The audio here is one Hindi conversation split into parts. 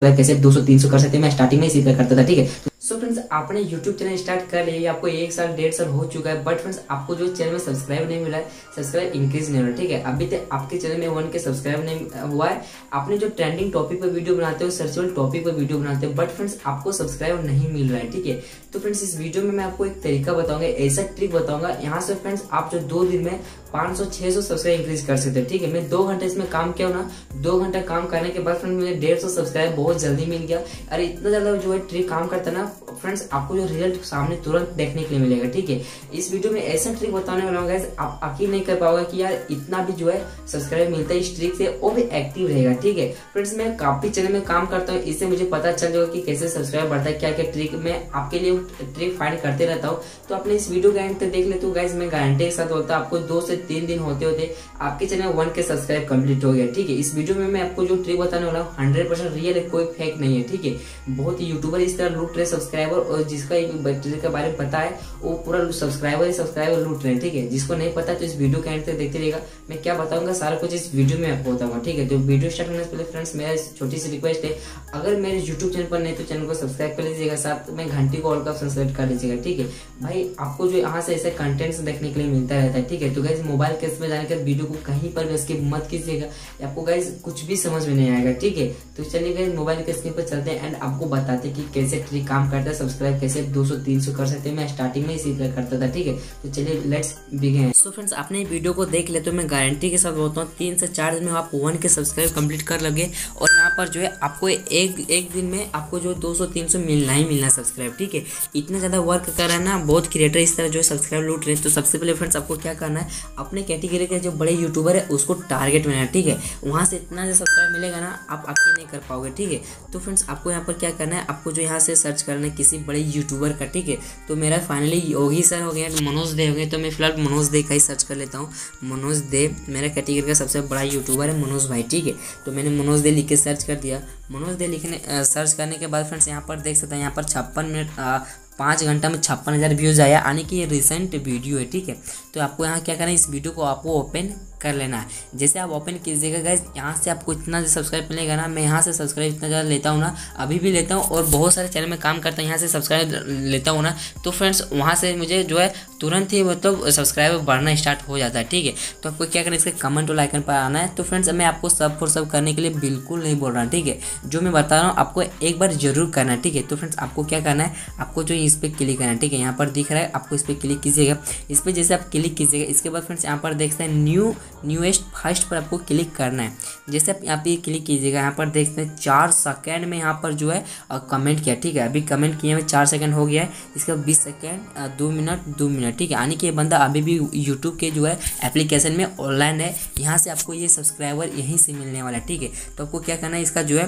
कैसे 200-300 कर सकते हैं, मैं स्टार्टिंग में इसी तरह करता था। ठीक है, सो फ्रेंड्स आपने YouTube चैनल स्टार्ट कर लिया, आपको 1 साल 1.5 साल हो चुका है, बट फ्रेंड्स आपको जो चैनल में सब्सक्राइब नहीं मिला है, सब्सक्राइब इंक्रीज नहीं हो रहा। ठीक है, अभी तक आपके चैनल में 1 के सब्सक्राइब नहीं हुआ है। आपने जो ट्रेंडिंग टॉपिक पर वीडियो बनाते हो, सर्चेबल टॉपिक पर वीडियो बनाते हो, बट फ्रेंड्स आपको सब्सक्राइब नहीं मिल रहा है। ठीक है, तो फ्रेंड्स इस वीडियो में मैं आपको एक तरीका बताऊंगा, ऐसा ट्रिक बताऊंगा, यहाँ से फ्रेंड्स आप जो 2 दिन में 500-600 सब्सक्राइब इंक्रीज कर सकते हैं। ठीक है, मैं 2 घंटे इसमें काम किया हूं ना, 2 घंटा काम करने के बाद फ्रेंड्स मुझे 150 सब्सक्राइब बहुत जल्दी मिल गया। अरे इतना ज्यादा जो है ट्रिक काम करता है ना फ्रेंड्स, आपको जो रिजल्ट सामने तुरंत देखने के लिए मिलेगा। ठीक है, इस वीडियो में ऐसा ट्रिक बताने वाला हूं गाइस, आप यकीन नहीं कर पाओगे कि यार इतना भी जो है सब्सक्राइब मिलता है इस ट्रिक से, वो भी एक्टिव रहेगा। ठीक है फ्रेंड्स, मैं काफी चैनल में काम करता हूँ, इससे मुझे पता चल जाएगा कि कैसे सब्सक्राइब बढ़ता है, क्या क्या ट्रिक मैं आपके लिए ट्रिक फाइंड करते रहता हूँ। तो आपने इस वीडियो गारंटी तक देख ले तो गाइस मैं गारंटी के साथ बोलता हूँ आपको 2 से 3 दिन होते होते आपके चैनल 1 के सब्सक्राइब कंप्लीट हो गया। ठीक है, इस वीडियो में मैं आपको जो ट्रिक बताने वाला हूँ 100% रियल है, कोई फेक नहीं है। ठीक है, बहुत यूट्यूबर इस तरह लूट रहे सब्सक्राइबर, और जिसका ट्रिक के बारे में पता है वो पूरा सब्सक्राइबर लूट रहे हैं। ठीक है, जिसको नहीं पता तो इस वीडियो के एंड तक देखते रहेगा, मैं क्या बताऊंगा सारा कुछ इस वीडियो में आपको बताऊंगा। ठीक है, तो वीडियो स्टार्ट करने से पहले फ्रेंड्स मेरा छोटी सी रिक्वेस्ट है, अगर मेरे यूट्यूब चैनल पर नहीं तो चैनल को सब्सक्राइब कर लीजिएगा, साथ में घंटी को ऑल का ऑप्शन सेलेक्ट कर लीजिएगा। ठीक है भाई, आपको जो यहाँ से ऐसे कंटेंट्स देखने के लिए मिलता रहता है। ठीक है, तो गाइस मोबाइल केस में जाने के वीडियो को कहीं पर भी स्किप मत कीजिएगा, आपको गाइस कुछ भी समझ में नहीं आएगा। ठीक है, तो चलिए गाइस मोबाइल के स्क्रीन पर चलते हैं एंड आपको बताते हैं कि कैसे ट्रिक काम करता है, सब्सक्राइब कैसे 200-300 कर सकते हैं। मैं स्टार्टिंग में इसी तरह करता था। ठीक है, तो चलिए लेट्स बिगिन। सो फ्रेंड्स आपने वीडियो को देख ले तो मैं गारंटी के साथ बोलता हूँ 3 से 4 दिन में आप 1 के सब्सक्राइब कंप्लीट कर लगे, और यहाँ पर जो है आपको एक दिन में आपको जो 200-300 मिलना ही मिलना सब्सक्राइब। ठीक है, इतना ज़्यादा वर्क कर रहा है ना, बहुत क्रिएटर इस तरह जो है सब्सक्राइब लूट रहे हैं। तो सबसे पहले फ्रेंड्स आपको क्या करना है, अपने कैटेगरी के जो बड़े यूट्यूबर है उसको टारगेट बनाना। ठीक है, वहाँ से इतना जो सब्सक्राइब मिलेगा ना आप अकेले नहीं कर पाओगे। ठीक है, तो फ्रेंड्स आपको यहाँ पर क्या करना है, आपको जो यहाँ से सर्च करना है किसी बड़े यूट्यूबर का। ठीक है, तो मेरा फाइनली योगी सर हो गया, मनोज दे हो गए, तो मैं फिलहाल मनोज दे का ही सर्च कर लेता हूँ। मनोज दे मेरा कैटेगरी का सबसे बड़ा यूट्यूबर है मनोज भाई। ठीक है, तो मैंने मनोज दे लिख के सर्च कर दिया। मनोज दे सर्च करने के बाद फ्रेंड्स यहाँ पर देख सकते हैं, यहाँ पर 56 मिनट 5 घंटा में 56,000 व्यूज़ आया, यानी कि ये रिसेंट वीडियो है। ठीक है, तो आपको यहाँ क्या करना है, इस वीडियो को आपको ओपन कर लेना है। जैसे आप ओपन कीजिएगा गाइस, यहाँ से आपको इतना सब्सक्राइब मिलेगा ना, मैं यहाँ से सब्सक्राइब इतना ज़्यादा लेता हूँ ना, अभी भी लेता हूँ, और बहुत सारे चैनल में काम करता हूँ, यहाँ से सब्सक्राइब लेता हूँ ना, तो फ्रेंड्स वहाँ से मुझे जो है तुरंत ही मतलब सब्सक्राइबर बढ़ना स्टार्ट हो जाता है। ठीक है, तो आपको क्या करना है, इसके कमेंट वाला आइकन पर आना है। तो फ्रेंड्स मैं आपको सब फॉर सब करने के लिए बिल्कुल नहीं बोल रहा। ठीक है, जो मैं बता रहा हूँ आपको एक बार जरूर करना है। ठीक है, तो फ्रेंड्स आपको क्या करना है, आपको जो इस पर क्लिक करना है। ठीक है, यहाँ पर दिख रहा है, आपको इस पर क्लिक कीजिएगा। इस पर जैसे आप क्लिक कीजिएगा, इसके बाद फ्रेंड्स यहाँ पर देखते हैं न्यूएस्ट फर्स्ट पर आपको क्लिक करना है। जैसे आप यहाँ पे क्लिक कीजिएगा, यहाँ पर देखते हैं 4 सेकंड में यहाँ पर जो है कमेंट किया। ठीक है, अभी कमेंट किए में 4 सेकंड हो गया है, इसके बाद 20 सेकंड 2 मिनट। ठीक है, यानी कि ये बंदा अभी भी यूट्यूब के जो है एप्लीकेशन में ऑनलाइन है, यहाँ से आपको ये सब्सक्राइबर यहीं से मिलने वाला है। ठीक है, तो आपको क्या करना है, इसका जो है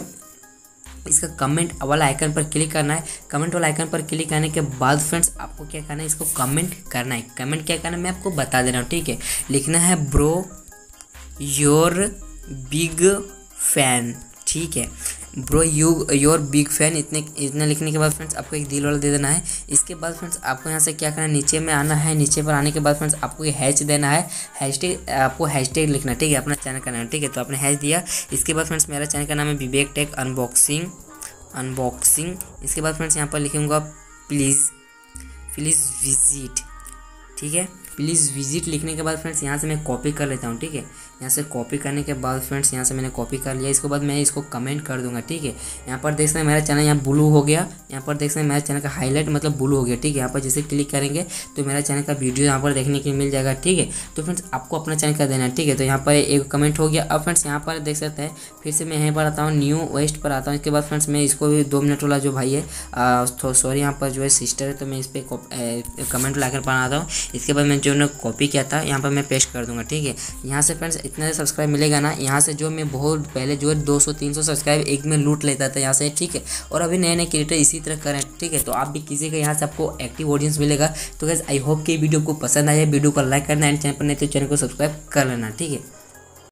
इसका कमेंट वाला आइकन पर क्लिक करना है। कमेंट वाला आइकन पर क्लिक करने के बाद फ्रेंड्स आपको क्या करना है, इसको कमेंट करना है। कमेंट क्या करना है मैं आपको बता दे रहा हूँ। ठीक है, लिखना है ब्रो योर बिग फैन। ठीक है, ब्रो योर बिग फैन, इतना लिखने के बाद फ्रेंड्स आपको एक दिल वाला दे देना है। इसके बाद फ्रेंड्स आपको यहाँ से क्या करना है, नीचे में आना है। नीचे पर आने के बाद फ्रेंड्स आपको ये हैश देना है, हैशटैग आपको हैशटैग लिखना है। ठीक है, अपना चैनल का नाम। ठीक है, तो आपने हैश दिया। इसके बाद फ्रेंड्स मेरा चैनल का नाम है विवेक टेक अनबॉक्सिंग। इसके बाद फ्रेंड्स यहाँ पर लिखूँगा प्लीज़ विजिट। ठीक है, प्लीज़ विजिट लिखने के बाद फ्रेंड्स यहाँ से मैं कॉपी कर लेता हूँ। ठीक है, यहाँ से कॉपी करने के बाद फ्रेंड्स यहाँ से मैंने कॉपी कर लिया। इसके बाद मैं इसको कमेंट कर दूंगा। ठीक है, यहाँ पर देख सकते हैं मेरा चैनल यहाँ ब्लू हो गया, यहाँ पर देख सकते हैं मेरा चैनल का हाईलाइट मतलब ब्लू हो गया। ठीक है, यहाँ पर जैसे क्लिक करेंगे तो मेरा चैनल का वीडियो यहाँ पर देखने के लिए मिल जाएगा। ठीक है, तो फ्रेंड्स आपको अपना चैनल का देना है। ठीक है, तो यहाँ पर एक कमेंट हो गया। अब फ्रेंड्स यहाँ पर देख सकते हैं, फिर से मैं यहाँ पर आता हूँ, न्यू वेस्ट पर आता हूँ। इसके बाद फ्रेंड्स मैं इसको भी 2 मिनट वाला जो भाई है सॉरी यहाँ पर जो है सिस्टर है, तो मैं इस पर कमेंट लाकर बनाता हूँ। इसके बाद मैं जो कॉपी किया था यहाँ पर मैं पेस्ट कर दूंगा। ठीक है, यहाँ से फ्रेंड्स इतना सब्सक्राइब मिलेगा ना, यहाँ से जो मैं बहुत पहले जो है 200-300 सब्सक्राइब एक में लूट लेता था यहाँ से। ठीक है, और अभी नए नए क्रिएटर इसी तरह करें। ठीक है, तो आप भी कीजिएगा, यहाँ से आपको एक्टिव ऑडियंस मिलेगा। तो गाइस आई होप कि वीडियो को पसंद आया, वीडियो को लाइक करना एंड चैनल पर नहीं तो चैनल को सब्सक्राइब कर लेना। ठीक है।